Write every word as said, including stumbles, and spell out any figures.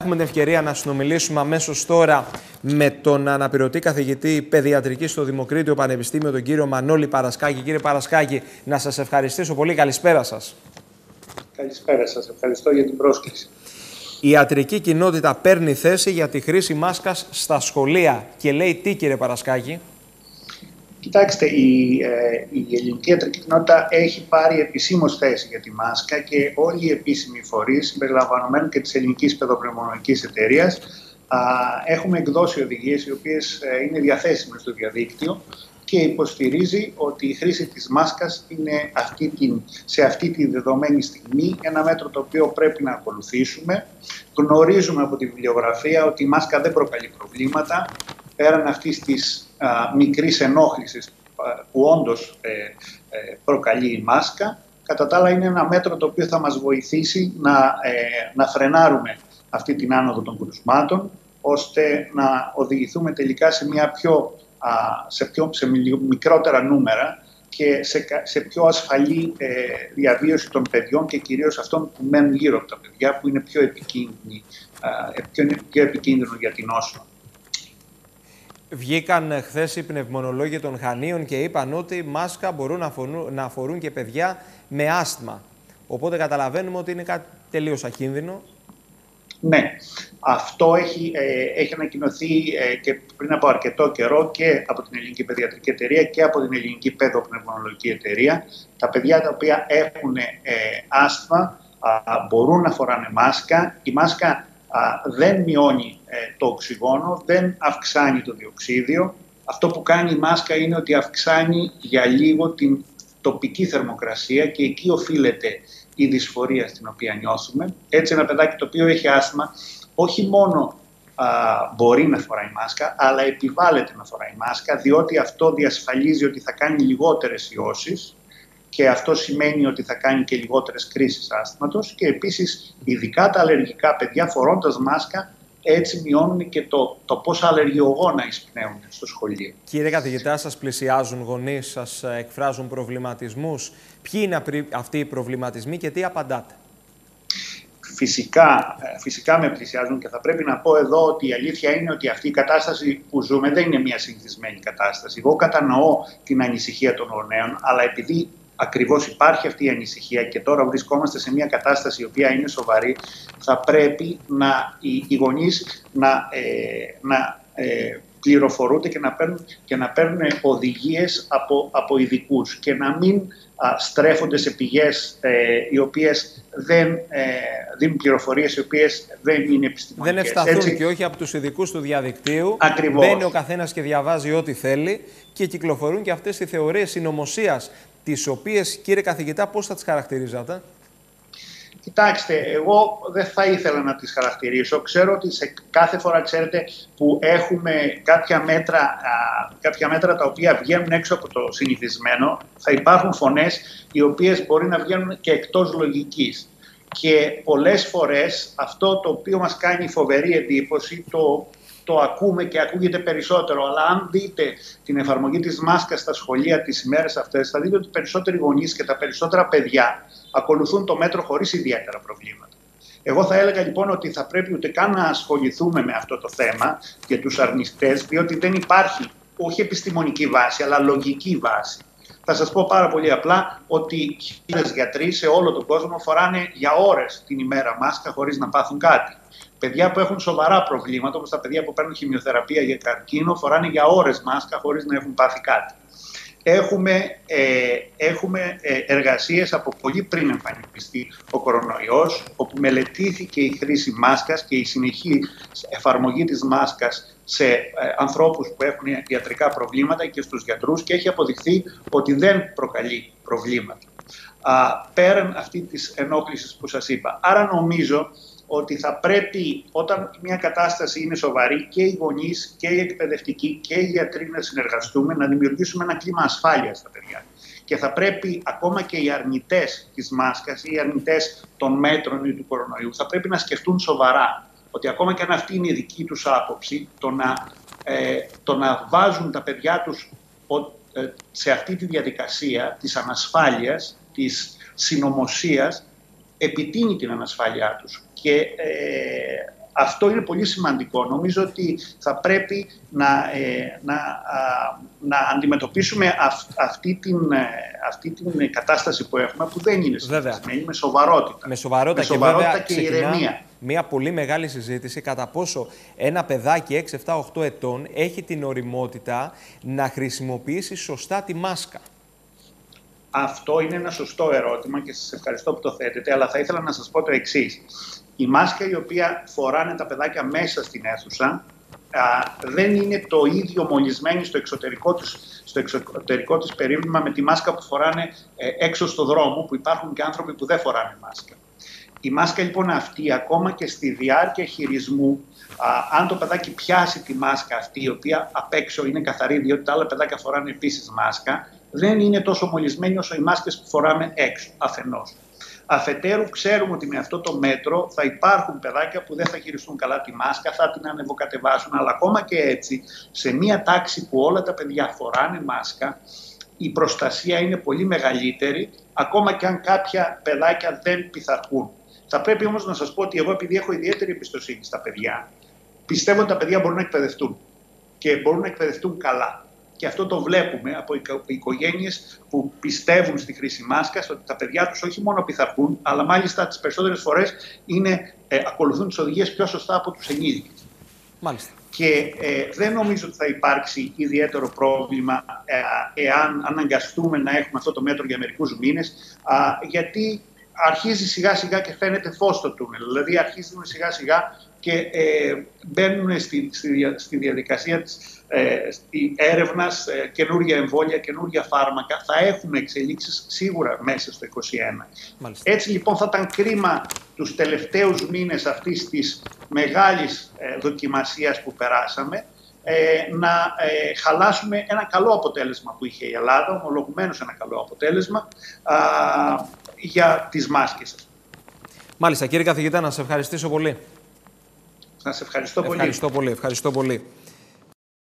έχουμε την ευκαιρία να συνομιλήσουμε αμέσως τώρα με τον αναπληρωτή καθηγητή παιδιατρικής στο Δημοκρίτιο Πανεπιστήμιο, τον κύριο Μανώλη Παρασκάκη. Κύριε Παρασκάκη, να σας ευχαριστήσω πολύ. Καλησπέρα σας. Καλησπέρα σας. Ευχαριστώ για την πρόσκληση. Η ιατρική κοινότητα παίρνει θέση για τη χρήση μάσκας στα σχολεία και λέει τι, κύριε Παρασκάκη? Κοιτάξτε, η, ε, η ελληνική ιατρική κοινότητα έχει πάρει επισήμως θέση για τη μάσκα και όλοι οι επίσημοι φορείς, συμπεριλαμβανομένου και της Ελληνικής Παιδοπνευμονικής Εταιρείας, α, έχουμε εκδώσει οδηγίες οι οποίες ε, είναι διαθέσιμες στο διαδίκτυο και υποστηρίζει ότι η χρήση της μάσκας είναι αυτή την, σε αυτή τη δεδομένη στιγμή ένα μέτρο το οποίο πρέπει να ακολουθήσουμε. Γνωρίζουμε από τη βιβλιογραφία ότι η μάσκα δεν προκαλεί προβλήματα, πέραν αυτής της α, μικρής ενόχλησης α, που όντως ε, ε, προκαλεί η μάσκα. Κατά τα άλλα είναι ένα μέτρο το οποίο θα μας βοηθήσει να, ε, να φρενάρουμε αυτή την άνοδο των κρουσμάτων, ώστε να οδηγηθούμε τελικά σε, μια πιο, α, σε, πιο, σε μικρότερα νούμερα και σε, σε πιο ασφαλή ε, διαβίωση των παιδιών και κυρίως αυτών που μένουν γύρω από τα παιδιά, που είναι πιο, επικίνδυνοι, α, πιο, πιο επικίνδυνο για την νόσο. Βγήκαν χθες οι πνευμονολόγοι των Χανίων και είπαν ότι μάσκα μπορούν να φορούν, να φορούν και παιδιά με άσθμα. Οπότε καταλαβαίνουμε ότι είναι κάτι τελείως ακίνδυνο. Ναι, αυτό έχει, ε, έχει ανακοινωθεί ε, και πριν από αρκετό καιρό και από την Ελληνική Παιδιατρική Εταιρεία και από την Ελληνική Παιδοπνευμονολογική Εταιρεία. Τα παιδιά τα οποία έχουν ε, άσθμα α, μπορούν να φοράνε μάσκα. Η μάσκα α, δεν μειώνει ε, το οξυγόνο, δεν αυξάνει το διοξίδιο. Αυτό που κάνει η μάσκα είναι ότι αυξάνει για λίγο την τοπική θερμοκρασία και εκεί οφείλεται η δυσφορία στην οποία νιώθουμε. Έτσι ένα παιδάκι το οποίο έχει άσθμα όχι μόνο α, μπορεί να φοράει μάσκα, αλλά επιβάλλεται να φοράει μάσκα, διότι αυτό διασφαλίζει ότι θα κάνει λιγότερες ιώσεις και αυτό σημαίνει ότι θα κάνει και λιγότερες κρίσεις άσθματος και επίσης ειδικά τα αλλεργικά παιδιά φορώντας μάσκα έτσι μειώνουν και το, το πόσα αλλεργιογόνα εισπνέουν στο σχολείο. Κύριε καθηγητά, σας πλησιάζουν γονείς, σας εκφράζουν προβληματισμούς. Ποιοι είναι αυτοί οι προβληματισμοί και τι απαντάτε? Φυσικά, φυσικά με πλησιάζουν και θα πρέπει να πω εδώ ότι η αλήθεια είναι ότι αυτή η κατάσταση που ζούμε δεν είναι μια συνηθισμένη κατάσταση. Εγώ κατανοώ την ανησυχία των γονέων, αλλά επειδή ακριβώς υπάρχει αυτή η ανησυχία και τώρα βρισκόμαστε σε μια κατάσταση η οποία είναι σοβαρή, θα πρέπει να, οι, οι γονείς να, ε, να ε, πληροφορούνται και να παίρνουν, και να παίρνουν οδηγίες από, από ειδικούς και να μην α, στρέφονται σε πηγές ε, οι οποίες δεν ε, δίνουν πληροφορίες οι οποίες δεν είναι επιστημονικές. Δεν ευσταθούν Έτσι, και όχι από τους ειδικούς του διαδικτύου. Ακριβώς. Μπαίνει ο καθένας και διαβάζει ό,τι θέλει και κυκλοφορούν και αυτές οι θεωρίες συνωμοσίας, τις οποίες, κύριε καθηγητά, πώς θα τις χαρακτηρίζατε? Κοιτάξτε, εγώ δεν θα ήθελα να τις χαρακτηρίσω. Ξέρω ότι σε κάθε φορά, ξέρετε, που έχουμε κάποια μέτρα, α, κάποια μέτρα τα οποία βγαίνουν έξω από το συνηθισμένο, θα υπάρχουν φωνές οι οποίες μπορεί να βγαίνουν και εκτός λογικής. Και πολλές φορές αυτό το οποίο μας κάνει φοβερή εντύπωση, το το ακούμε και ακούγεται περισσότερο, αλλά αν δείτε την εφαρμογή της μάσκας στα σχολεία τις ημέρες αυτές, θα δείτε ότι οι περισσότεροι γονείς και τα περισσότερα παιδιά ακολουθούν το μέτρο χωρίς ιδιαίτερα προβλήματα. Εγώ θα έλεγα λοιπόν ότι θα πρέπει ούτε καν να ασχοληθούμε με αυτό το θέμα για τους αρνητές, διότι δεν υπάρχει όχι επιστημονική βάση, αλλά λογική βάση. Θα σας πω πάρα πολύ απλά ότι χίλιες γιατροί σε όλο τον κόσμο φοράνε για ώρες την ημέρα μάσκα χωρίς να πάθουν κάτι. Παιδιά που έχουν σοβαρά προβλήματα, όπως τα παιδιά που παίρνουν χημειοθεραπεία για καρκίνο, φοράνε για ώρες μάσκα χωρίς να έχουν πάθει κάτι. Έχουμε, ε, έχουμε ε, εργασίες από πολύ πριν εμφανιστεί ο κορονοϊός, όπου μελετήθηκε η χρήση μάσκας και η συνεχή εφαρμογή της μάσκας σε ε, ανθρώπους που έχουν ιατρικά προβλήματα και στους γιατρούς και έχει αποδειχθεί ότι δεν προκαλεί προβλήματα. Α, πέραν αυτή της ενόχλησης που σας είπα. Άρα νομίζω ότι θα πρέπει όταν μια κατάσταση είναι σοβαρή και οι γονείς και οι εκπαιδευτικοί και οι γιατροί να συνεργαστούμε, να δημιουργήσουμε ένα κλίμα ασφάλειας στα παιδιά. Και θα πρέπει ακόμα και οι αρνητές της μάσκας ή οι αρνητές των μέτρων ή του κορονοϊού θα πρέπει να σκεφτούν σοβαρά ότι ακόμα και αν αυτή είναι η δική τους άποψη, το να, ε, το να βάζουν τα παιδιά τους ε, σε αυτή τη διαδικασία της ανασφάλειας, της συνωμοσίας, επιτείνει την ανασφάλειά τους. Και ε, Αυτό είναι πολύ σημαντικό. Νομίζω ότι θα πρέπει να, ε, να, α, να αντιμετωπίσουμε αυ, αυτή, την, αυτή την κατάσταση που έχουμε, που δεν είναι συνηθισμένη, με σοβαρότητα. Με σοβαρότητα, με σοβαρότητα και, και, και ηρεμία. Μια πολύ μεγάλη συζήτηση κατά πόσο ένα παιδάκι έξι, επτά, οκτώ ετών έχει την ωριμότητα να χρησιμοποιήσει σωστά τη μάσκα. Αυτό είναι ένα σωστό ερώτημα και σας ευχαριστώ που το θέτετε, αλλά θα ήθελα να σας πω το εξής. Η μάσκα η οποία φοράνε τα παιδάκια μέσα στην αίθουσα α, δεν είναι το ίδιο μολυσμένη στο εξωτερικό της, στο εξωτερικό της περίβλημα με τη μάσκα που φοράνε ε, έξω στο δρόμο, που υπάρχουν και άνθρωποι που δεν φοράνε μάσκα. Η μάσκα λοιπόν αυτή, ακόμα και στη διάρκεια χειρισμού, α, αν το παιδάκι πιάσει τη μάσκα αυτή, η οποία απ' έξω είναι καθαρή, διότι τα άλλα παιδάκια φοράνε επίσης μάσκα, δεν είναι τόσο μολυσμένη όσο οι μάσκες που φοράμε έξω, αφενός. Αφετέρου, ξέρουμε ότι με αυτό το μέτρο θα υπάρχουν παιδάκια που δεν θα χειριστούν καλά τη μάσκα, θα την ανεβοκατεβάσουν, αλλά ακόμα και έτσι, σε μια τάξη που όλα τα παιδιά φοράνε μάσκα, η προστασία είναι πολύ μεγαλύτερη, ακόμα και αν κάποια παιδάκια δεν πειθαρχούν. Θα πρέπει όμως να σας πω ότι εγώ, επειδή έχω ιδιαίτερη εμπιστοσύνη στα παιδιά, πιστεύω ότι τα παιδιά μπορούν να εκπαιδευτούν και μπορούν να εκπαιδευτούν καλά. Και αυτό το βλέπουμε από οικογένειες που πιστεύουν στη χρήση μάσκας, ότι τα παιδιά τους όχι μόνο πειθαρχούν, αλλά μάλιστα τις περισσότερες φορές είναι, ε, ακολουθούν τις οδηγίες πιο σωστά από τους ενήλικες. Μάλιστα. Και ε, δεν νομίζω ότι θα υπάρξει ιδιαίτερο πρόβλημα ε, εάν αναγκαστούμε να έχουμε αυτό το μέτρο για μερικούς μήνες, α, γιατί αρχίζει σιγά σιγά και φαίνεται φως στο τούνελ. Δηλαδή αρχίζουν σιγά σιγά και ε, μπαίνουν στη, στη, στη διαδικασία της ε, έρευνας ε, καινούργια εμβόλια, καινούργια φάρμακα. Θα έχουμε εξελίξεις σίγουρα μέσα στο είκοσι ένα. Μάλιστα. Έτσι λοιπόν θα ήταν κρίμα τους τελευταίους μήνες αυτής της μεγάλης ε, δοκιμασίας που περάσαμε ε, να ε, χαλάσουμε ένα καλό αποτέλεσμα που είχε η Ελλάδα, ομολογουμένως ένα καλό αποτέλεσμα α, για τις μάσκες. Μάλιστα, κύριε καθηγητά, να σας ευχαριστήσω πολύ. Να σε ευχαριστώ πολύ. Ευχαριστώ πολύ. Ευχαριστώ πολύ.